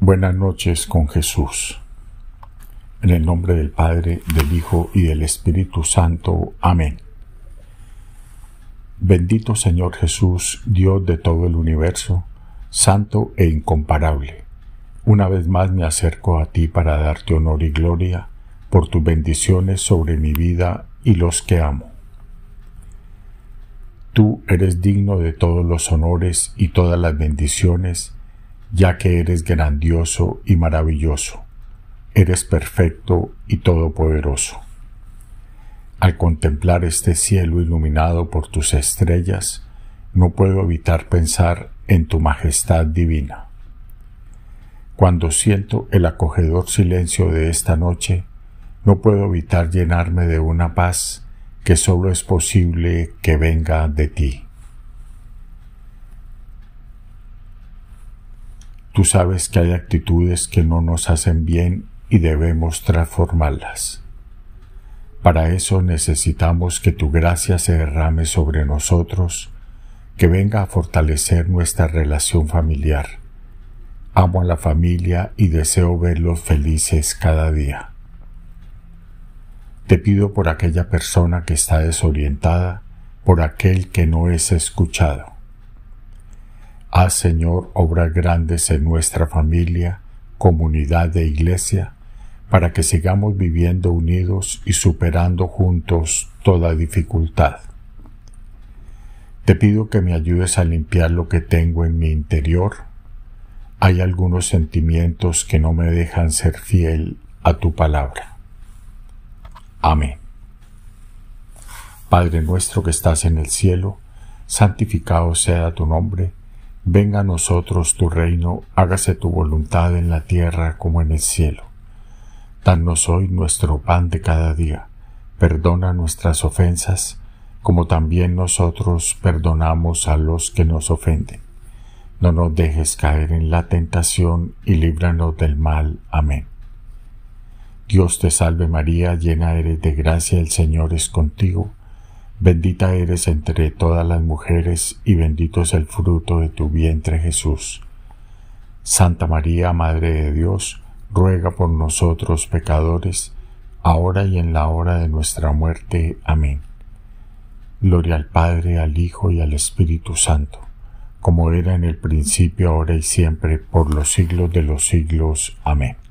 Buenas noches con Jesús. En el nombre del Padre, del Hijo y del Espíritu Santo. Amén. Bendito Señor Jesús, Dios de todo el universo, santo e incomparable. Una vez más me acerco a ti para darte honor y gloria por tus bendiciones sobre mi vida y los que amo. Tú eres digno de todos los honores y todas las bendiciones, ya que eres grandioso y maravilloso, eres perfecto y todopoderoso. Al contemplar este cielo iluminado por tus estrellas, no puedo evitar pensar en tu majestad divina. Cuando siento el acogedor silencio de esta noche, no puedo evitar llenarme de una paz que solo es posible que venga de ti. Tú sabes que hay actitudes que no nos hacen bien y debemos transformarlas. Para eso necesitamos que tu gracia se derrame sobre nosotros, que venga a fortalecer nuestra relación familiar. Amo a la familia y deseo verlos felices cada día. Te pido por aquella persona que está desorientada, por aquel que no es escuchado. Haz, Señor, obras grandes en nuestra familia, comunidad de iglesia, para que sigamos viviendo unidos y superando juntos toda dificultad. Te pido que me ayudes a limpiar lo que tengo en mi interior. Hay algunos sentimientos que no me dejan ser fiel a tu palabra. Amén. Padre nuestro que estás en el cielo, santificado sea tu nombre. Venga a nosotros tu reino, hágase tu voluntad en la tierra como en el cielo. Danos hoy nuestro pan de cada día. Perdona nuestras ofensas, como también nosotros perdonamos a los que nos ofenden. No nos dejes caer en la tentación y líbranos del mal. Amén. Dios te salve María, llena eres de gracia, el Señor es contigo. Bendita eres entre todas las mujeres y bendito es el fruto de tu vientre Jesús. Santa María, Madre de Dios, ruega por nosotros pecadores, ahora y en la hora de nuestra muerte. Amén. Gloria al Padre, al Hijo y al Espíritu Santo, como era en el principio, ahora y siempre, por los siglos de los siglos. Amén.